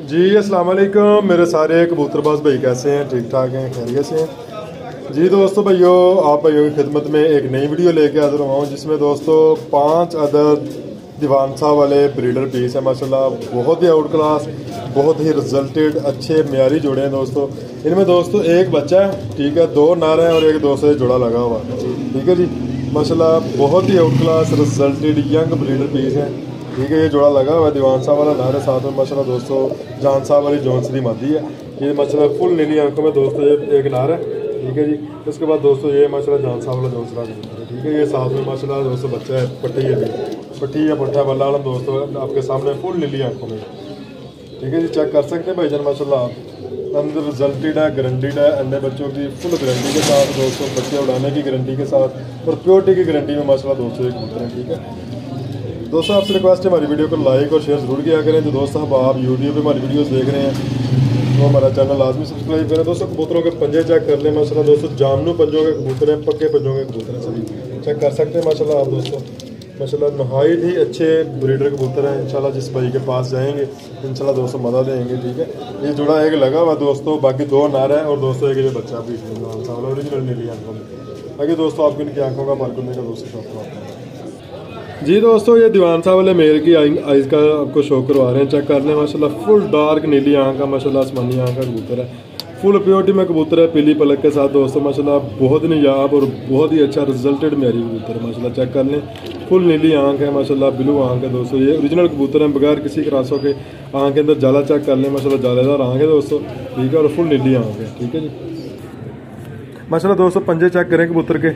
जी अस्सलाम वालेकुम। मेरे सारे कबूतरबाज भाई कैसे हैं? ठीक ठाक हैं, खैरियत से हैं जी। दोस्तों भाइयों, आप भाइयों की खिदमत में एक नई वीडियो लेके हाजिर हुआ हूँ जिसमें दोस्तों 5 अदद दीवान साहब वाले ब्रीडर पीस हैं। माशाल्लाह बहुत ही आउट क्लास, बहुत ही रिजल्टेड, अच्छे म्यारी जोड़े हैं दोस्तों। इनमें दोस्तों एक बच्चा है, ठीक है, 2 नर हैं और एक 2 से जुड़ा लगा हुआ है, ठीक है जी। माशाल्लाह बहुत ही out class resulted young breeder piece हैं, ठीक है। ये जोड़ा लगा हुआ है, दीवान साहब वाला नर है, साथ में माशाल्लाह दोस्तों जान साहब वाली जोनसरी मादी है। ये माशाल्लाह फुल नीली आंखों में दोस्तों ये एक नर है, ठीक है जी। उसके बाद दोस्तों ये माशाल्लाह जान साहब वाला जोनसरा है, ठीक है। ये साथ में माशाल्लाह दोस्तों बच्चा है, पट्टी है, पट्टी या पट्टा बल्ला वाला दोस्तों आपके सामने फुल नीली आंखों में, ठीक है जी। चेक कर सकते हैं भाईजान, माशाल्लाह अंदर रिजल्टेड है, गारंटीड है, अन्य बच्चों की फुल गारंटी के साथ दोस्तों, बच्चे उड़ाने की गारंटी के साथ और प्योरिटी की गारंटी में माशाल्लाह दोस्तों एक कबूतर है, ठीक है। दोस्तों आपसे रिक्वेस्ट है हमारी वीडियो को लाइक और शेयर ज़रूर किया करें। जो दोस्तों आप यूट्यूब पे हमारी वीडियोस देख रहे हैं तो हमारा चैनल लाजमी सब्सक्राइब करें। दोस्तों कबूतरों के पंजे चेक कर लें, माशाल्लाह दोस्तों जामनू पंजों के कबूतर हैं, पक्के पंजों के कबूतर हैं, सभी चेक कर सकते हैं माशाल्लाह आप दोस्तों। माशाल्लाह नहायत ही अच्छे ब्रीडर कबूतर हैं। इंशाल्लाह जिस भाई के पास जाएंगे इंशाल्लाह दोस्तों मदद देंगे, ठीक है। ये जुड़ा एक लगा हुआ दोस्तों, बाकी 2 नर है और दोस्तों एक ये बच्चा भी ओरिजिनल नीली आंखों में। बाकी दोस्तों आपको इनकी आंखों का फर्क होने का दोस्तों शौक जी। दोस्तों ये दीवान साहब वाले मेल की आइज़ का आपको शो करवा रहे हैं, चेक कर लें। माशाल्लाह फुल डार्क नीली आंख का, माशाल्लाह आसमानी आंख का कबूतर है, फुल प्योरिटी में कबूतर है, पीली पलक के साथ दोस्तों। माशाल्लाह बहुत नियाब और बहुत ही अच्छा रिजल्टेड मेरी कबूतर है, माशाल्लाह चेक कर लें। फुल नीली आंख है, माशाल्लाह ब्लू आंख है दोस्तों। ये ओरिजिनल कबूतर हैं, बगैर किसी क्रासों के। आंख के अंदर जाला चेक कर लें, माशाल्लाह जालेदार आंख है दोस्तों, ठीक है, और फुल नीली आंख है, ठीक है जी। माशाल्लाह दोस्तों पंजे चेक करें कबूतर के,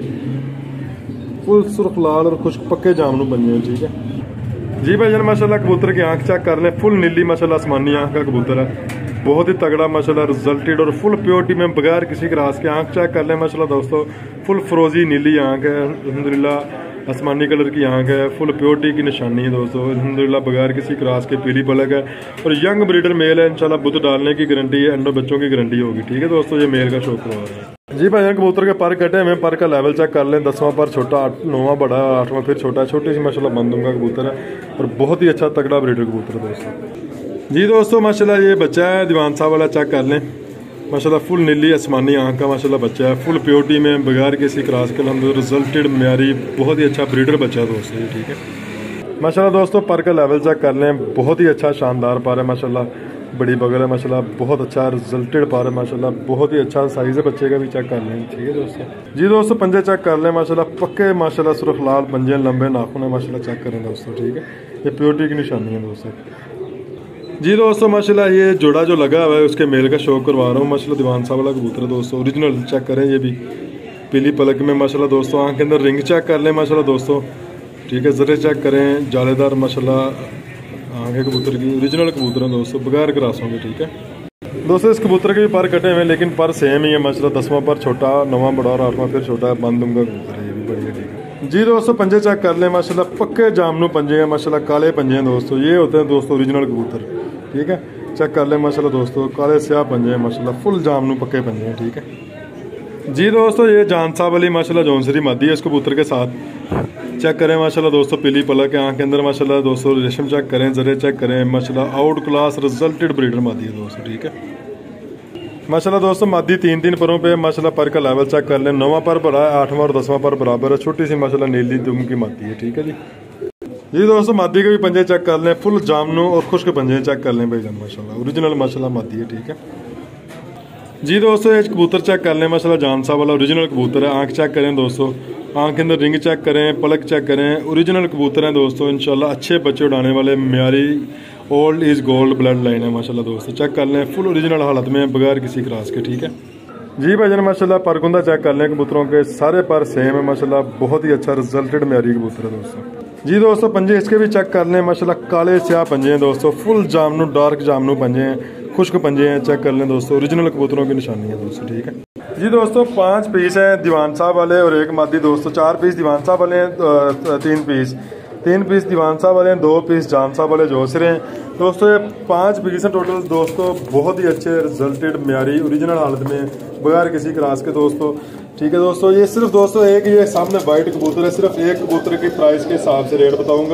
फुल सुर्ख लाल और खुश्क पक्के जामनू बने हैं, ठीक है जी भाईजान। माशाल्लाह कबूतर की आंख चेक कर लें, फुल नीली माशाल्लाह आसमानी आंख का कबूतर है, बहुत ही तगड़ा माशाल्लाह रिजल्टेड और फुल प्योरिटी में बगैर किसी क्रास के। आंख चेक कर लें माशाल्लाह दोस्तों, फुल फ्रोजी नीली आंख है, अल्हम्दुलिल्लाह आसमानी कलर की आंख है, फुल प्योरिटी की निशानी है दोस्तों, अल्हम्दुलिल्लाह बगैर किसी क्रास के, पीली पलक है और यंग ब्रीडर मेल है। इंशाल्लाह बुत डालने की गारंटी है, अंडर बच्चों की गारंटी होगी, ठीक है दोस्तों। ये मेल का शो करवा रहे हैं जी भाई। कबूतर के पर कटे हुए, पर का लेवल चेक कर लें, 10वां पर छोटा, 9वां बड़ा, 8वां फिर छोटा, छोटी सी माशाल्लाह बंदूंगा कबूतर है और बहुत ही अच्छा तगड़ा ब्रीडर कबूतर है दोस्तों जी। दोस्तों माशाल्लाह ये बच्चा है दीवान साहब वाला, चेक कर लें माशाल्लाह फुल नीली आसमानी आंख का माशाल्लाह बच्चा है, फुल प्योरिटी में बगैर किसी क्रास के, अल्हम्दुलिल्लाह रिजल्टेड म्यारी बहुत ही अच्छा ब्रीडर बच्चा है दोस्तों ये, ठीक है। माशाल्लाह दोस्तों पर का लेवल चेक कर लें, बहुत ही अच्छा शानदार पर है माशाल्लाह, बड़ी बगल है माशाल्लाह, बहुत अच्छा रिजल्टेड पर है माशाल्लाह, बहुत ही अच्छा साइज़ है बच्चे का भी, चेक कर लें, ठीक है दोस्तों जी। दोस्तों पंजे चेक कर लें माशाल्लाह, पक्के माशाल्लाह सुर्ख लाल पंजे, लंबे नाखून है माशाल्लाह, चेक करें दोस्तों, ठीक है। ये प्योरिटी की निशानी है दोस्तों जी। दोस्तों माशाल्लाह ये जोड़ा जो लगा हुआ है उसके मेल का शो करवा रहा हूँ, माशाल्लाह दीवान साहब वाला कबूतर है दोस्तों, ओरिजिनल चेक करें। ये भी पीली पलक में माशाल्लाह दोस्तों, आँख के अंदर रिंग चेक कर लें माशाल्लाह दोस्तों, ठीक है। ज़रे चेक करें, जालेदार माशाल्लाह आगे कबूतर की, ओरिजिनल कबूतर है दोस्तों बगैर क्रासों के, ठीक है दोस्तों। इस कबूतर के भी पर कटे हुए हैं लेकिन पर सेम ही है माशाल्लाह, 10वां पर छोटा, 9वां बड़ा और 8वां फिर छोटा है, बंदूंगा कबूतर है, ये भी बढ़िया, ठीक है जी। दोस्तों पंजे चेक कर लें माशाल्लाह, पक्के जामनू पंजे हैं माशाल्लाह, काले पंजे हैं दोस्तों, ये होते हैं दोस्तों ओरिजिनल कबूतर, ठीक है। चेक कर लें माशाल्लाह दोस्तों, काले स्याह पंजे हैं माशाल्लाह, फुल जामनू पक्के पंजे हैं, ठीक है जी। दोस्तों ये जान साहब वाली माशाल्लाह जौनसरी मादी है इस कबूतर के साथ, चेक करें माशाल्लाह दोस्तों, पीली पलक के, आँख के अंदर माशाल्लाह दोस्तों रेशम चेक करें, जरे चेक करें माशाल्लाह, आउट क्लास रिजल्टेड ब्रीडर मादी है दोस्तों, ठीक है माशाल्लाह दोस्तों। मादी 3 परों पे माशाल्लाह, पर का लेवल चेक कर लें, 9वां पर बड़ा है, 8वां और 10वां पर बराबर है, छोटी सी माशाल्लाह नीली दुम की मादी है, ठीक है जी जी। दोस्तों मादी के भी पंजे चेक कर लें, फुल जामनू और खुश्क पंजे चेक कर लें भाईजान माशाल्लाह, ओरिजिनल माशाल्लाह मादी है, ठीक है जी। दोस्तों ये कबूतर चेक कर लें माशाल्लाह, जान साहब वाला ओरिजिनल कबूतर है, आंख चेक करें दोस्तों, आंख के अंदर रिंग चेक करें, पलक चेक करें, ओरिजिनल कबूतर हैं दोस्तों, इंशाल्लाह अच्छे बच्चे उड़ाने वाले, म्यारी old is gold blood line है माशाल्लाह दोस्तों, चेक कर लें, फुल ओरिजिनल हालत में बगैर किसी क्रास के, ठीक है जी भाईजान। माशाल्लाह परकुंदा चेक कर लें कबूतरों के, सारे पर सेम है माशाल्लाह, बहुत ही अच्छा रिजल्टेड म्यारी कबूतर है दोस्तों जी। दोस्तों पंजे इसके भी चेक कर लें माशाल्लाह, काले स्याह पंजे हैं दोस्तों, फुल जामनू डार्क जामनू पंजे हैं, खुश्क पंजे हैं, चेक कर लें दोस्तों, ओरिजिनल कबूतरों की निशानी है दोस्तों, ठीक है जी। दोस्तों 5 पीस हैं दीवान साहब वाले और एक मादी दोस्तों, 4 पीस दीवान साहब वाले हैं, 3 पीस दीवान साहब वाले हैं, 2 पीस जान साहब वाले जोसरे हैं दोस्तों। ये 5 पीस हैं टोटल दोस्तों, बहुत ही अच्छे रिजल्टेड म्यारी ओरिजिनल हालत में बगैर किसी क्रास के दोस्तों, ठीक है दोस्तों। ये सिर्फ दोस्तों एक ये सामने वाइट कबूतर है, सिर्फ एक कबूतर की प्राइस के हिसाब से रेट बताऊंगा,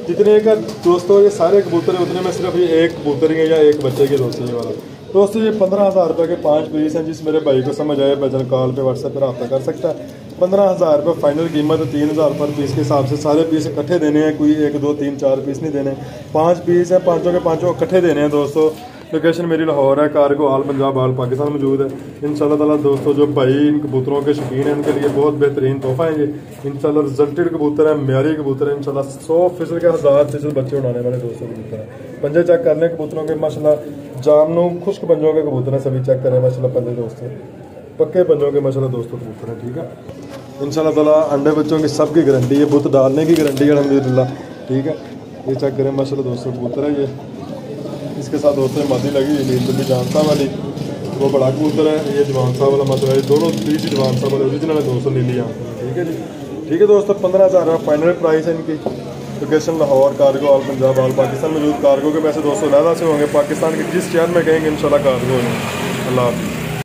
जितने का दोस्तों ये सारे कबूतर है उतने में सिर्फ ये एक कबूतर ही है या एक बच्चे के दोस्तों ये वाला। दोस्तों ये 15,000 रुपये के 5 पीस हैं। जिस मेरे भाई को समझ आए वजन कॉल पे व्हाट्सएप पर रब्ता कर सकता है। 15,000 रुपये फाइनल कीमत है। 3,000 पर पीस के हिसाब से सारे पीस इकट्ठे देने हैं, कोई 1 2 3 4 पीस नहीं देने। 5 पीस हैं, पाँचों के पाँचों इकट्ठे देने हैं दोस्तों। लोकेशन मेरी लाहौर है, cargo all Punjab all Pakistan मौजूद है। इंशाल्लाह ताला दोस्तों जो भाई इन कबूतरों के शौकीन हैं उनके लिए बहुत बेहतरीन तोहफा है ये। इंशाल्लाह रिजल्टेड कबूतर है, म्यारी कबूतर है। इंशाल्लाह 100% के 1000% बच्चे उड़ाने वाले दोस्तों कबूतर हैं। पंजे चेक कर लें कबूतरों के माशाल्लाह, जामनू खुश्क पंजों के कबूतर हैं, सभी चेक करें माशाल्लाह। पंजे दोस्तों पक्के पंजों के माशाल्लाह दोस्तों कबूतर हैं, ठीक है। इंशाल्लाह ताला अंडे बच्चों की सबकी गारंटी है, बुत डालने की गारंटी है अल्हम्दुलिल्लाह, ठीक है। ये चेक करें माशाल्लाह दोस्तों कबूतर है ये। इसके साथ दोस्तों मादी लगी हुई नील बिल्ली जानसा वाली, वो बड़ा कबूतर है। ये जवान साहब वाला मतलब है, दोनों पीस ही जवान साहब वाले ओरिजिनल है दोस्तों नीली आंखों में, ठीक है जी। ठीक है दोस्तों 15,000 रुपये फाइनल प्राइस है इनकी। Location Lahore, cargo all Punjab all Pakistan मौजूद। कार्गो के पैसे दोस्तों लहदा से होंगे, पाकिस्तान के जिस शहर में कहेंगे इंशाल्लाह कार्गो होंगे। अल्लाह हाफ़िज़।